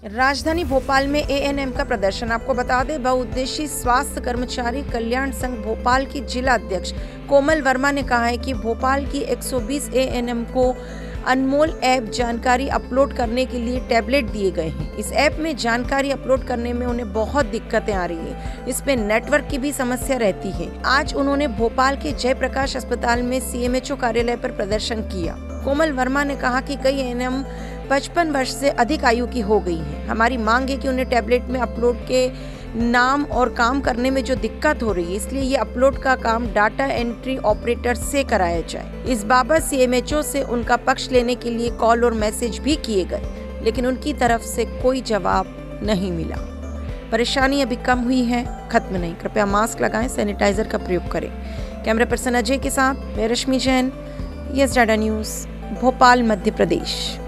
राजधानी भोपाल में एएनएम का प्रदर्शन। आपको बता दें, बहुउद्देशीय स्वास्थ्य कर्मचारी कल्याण संघ भोपाल की जिला अध्यक्ष कोमल वर्मा ने कहा है कि भोपाल की 120 एएनएम को अनमोल ऐप जानकारी अपलोड करने के लिए टैबलेट दिए गए हैं। इस ऐप में जानकारी अपलोड करने में उन्हें बहुत दिक्कतें आ रही है। इसमें नेटवर्क की भी समस्या रहती है। आज उन्होंने भोपाल के जयप्रकाश अस्पताल में सीएमएचओ कार्यालय पर प्रदर्शन किया। कोमल वर्मा ने कहा कि कई एएनएम 55 वर्ष से अधिक आयु की हो गई हैं। हमारी मांग है कि उन्हें टैबलेट में अपलोड के नाम और काम करने में जो दिक्कत हो रही है, इसलिए ये अपलोड का काम डाटा एंट्री ऑपरेटर से कराया जाए। इस बाबत सीएमएचओ से उनका पक्ष लेने के लिए कॉल और मैसेज भी किए गए, लेकिन उनकी तरफ से कोई जवाब नहीं मिला। परेशानी अभी कम हुई है, खत्म नहीं। कृपया मास्क लगाएं, सैनिटाइजर का प्रयोग करें। कैमरा पर्सन अजय के साथ मैं Rashmi Jain, yes data news, Bhopal, Madhya प्रदेश।